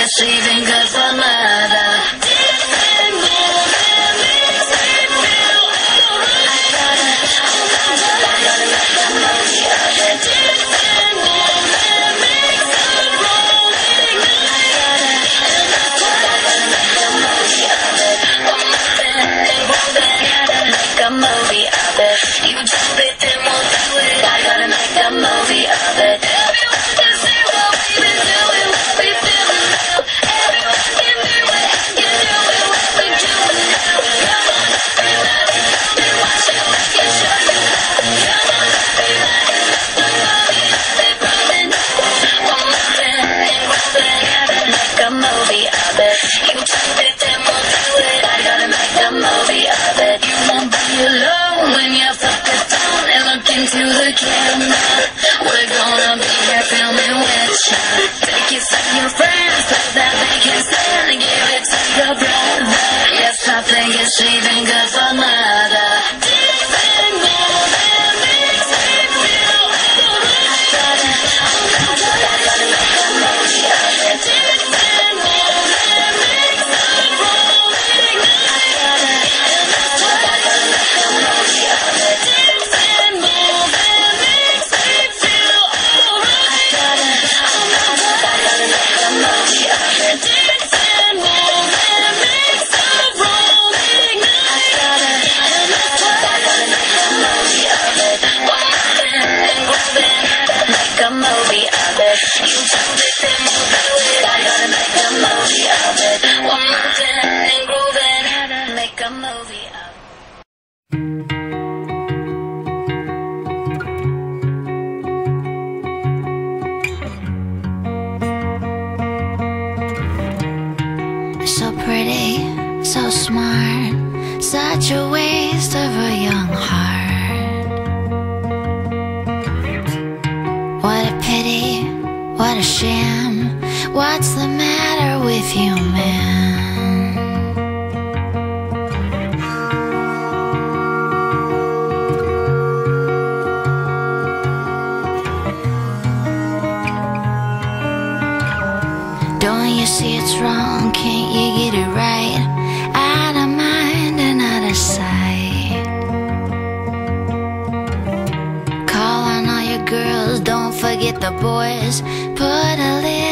guess she even good for mother. Different moves that makes me feel alright. I gotta make a movie of it. Different moves that makes the rolling night. I gotta make a movie of it. One more thing, and one thing, gotta make a movie of it. You do it, then we'll do it. I gotta make a movie of it. Everyone can see what we've been doing, what we feeling now. Everyone can be what I can do it, what we're doing now. Come on, everybody, come and watch it, we can show you how. Come on, everybody, let's go rolling, keep rolling. One more thing, and one thing, gotta make a movie of it. You do it, then we'll do it. I gotta make a movie of it. You won't be alone when you're focused on and look into the camera. We're gonna be here filming with you. Take it to your friends, so that they can stand and give it to your brother. Yes, I think it's even good for mother. Different moves that makes me feel alright. I gotta make a movie of it. Different moves that makes the rolling night. I gotta make a movie of it. Different moves that makes me feel alright. I gotta make a movie of it. Different moves that makes the rolling night. I gotta make a movie of it. One more thing, and one thing, gotta make a movie of it. You do it, then we'll do it. I gotta make a movie of it. One more thing, and grooving, gotta make a movie of it. So pretty, so smart, such a waste of a young heart. What a pity, what a shame. What's the matter with you, man? Don't you see it's wrong? Can't you get it right? Out of mind and out of sight. Call on all your girls, don't forget the boys. Put a little